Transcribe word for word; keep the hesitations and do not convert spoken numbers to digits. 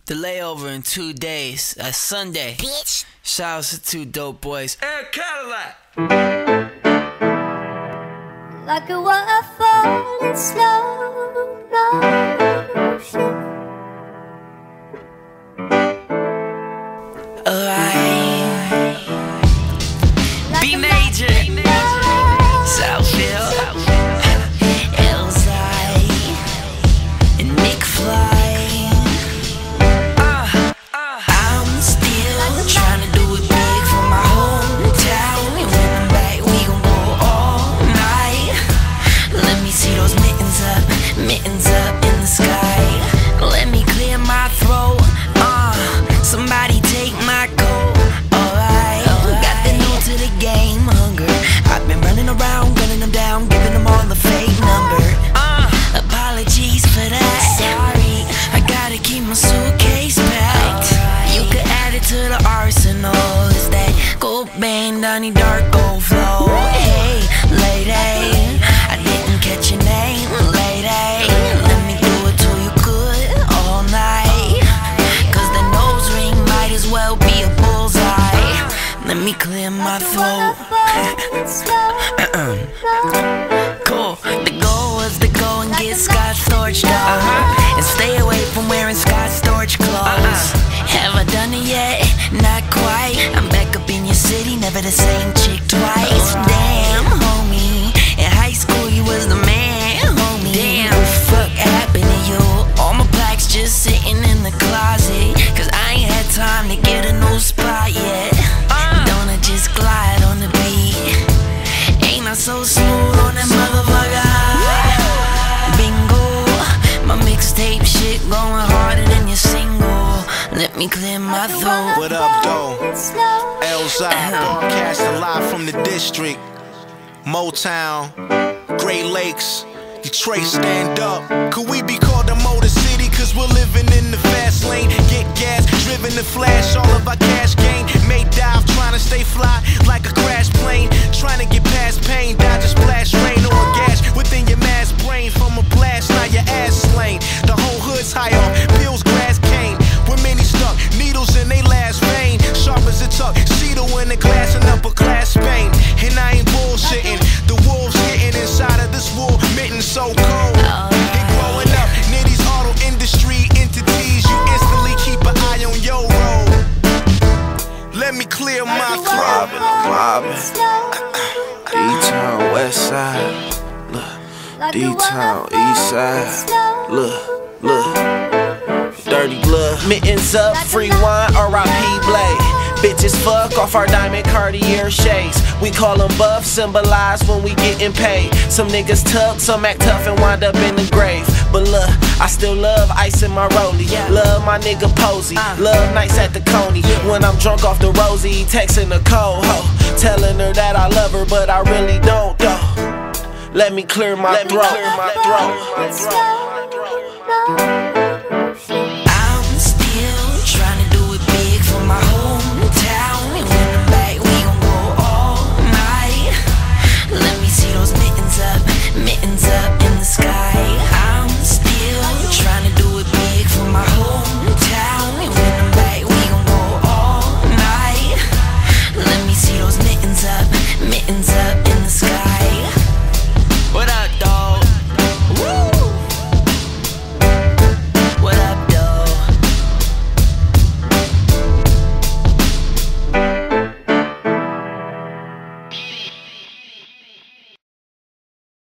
The layover in two days. That's Sunday. Bitch. Shout out to two dope boys. Air Cadillac. Like a waterfall in slow motion. Alright. B major. Southfield. Elzhi. And mcfly. Uh, uh. I'm still trying to do it big for my hometown. And when I'm back, we gon' go all night. Let me see those mittens up, mittens up in the sky. Let me clear my throat. Uh, somebody take my coat. Alright, got the new to the game, hunger. I've been running around, gunning them down, giving them all the fake number. Uh, apologies for that. Sorry, I gotta keep my suitcase packed. You could add it to the arsenal. It's that gold band, Donnie dark gold flow. Hey, lady, I didn't catch your name, lady. Let me do it till you good all night. Cause the nose ring might as well be a bullseye. Let me clear my throat. Cool. The goal was to go and get Scott Storch though, uh-huh. And stay away from wearing Scott Storch clothes. uh-uh. Have I done it yet? Not quite. I'm back up in your city, never the same chick twice. Damn, homie, in high school you was the man, homie. Damn, what the fuck happened to you? All my plaques just sitting in the closet, cause I ain't had time to get a new spot yet. uh. Don't I just glide on the beat? Ain't I so smooth on that motherfucker? Bingo, my mixtape shit going harder than your single. Let me clear my throat. What up, though? Elzhi, broadcasting live from the district. Motown, Great Lakes, Detroit, stand up. Could we be called the Motor City? Cause we're living in the fast lane. Get gas, driven to flash, all of our cash gain. May dive, trying to stay fly like a crash plane. Trying to get past pain, dodge a splash rain or a gash within your mass brain. From a blast, now your ass slain. The whole hood's high off, pills, grass, cane. With many stuck, needles in they last vein. Sharp as a tuck, Cedo in the glass and upper class Spain. And I ain't bullshitting, the wolves getting inside of this wool mitten so cold. And growing up near these auto industry entities, you instantly keep an eye on your road. Let me clear my throat. Mobbing, mobbing. D-Town, West Side. Look, D-Town, East Side. Look, look. Dirty blood, mittens up, free wine, R I P Blade. Bitches fuck off our diamond Cartier shades. We call them buff, symbolize when we getting paid. Some niggas tuck, some act tough and wind up in the grave. But look, I still love ice in my rollie. Love my nigga Posey, love nights at the Coney. When I'm drunk off the Rosie, texting a cold hoe, telling her that I love her, but I really don't though. Let me clear my throat.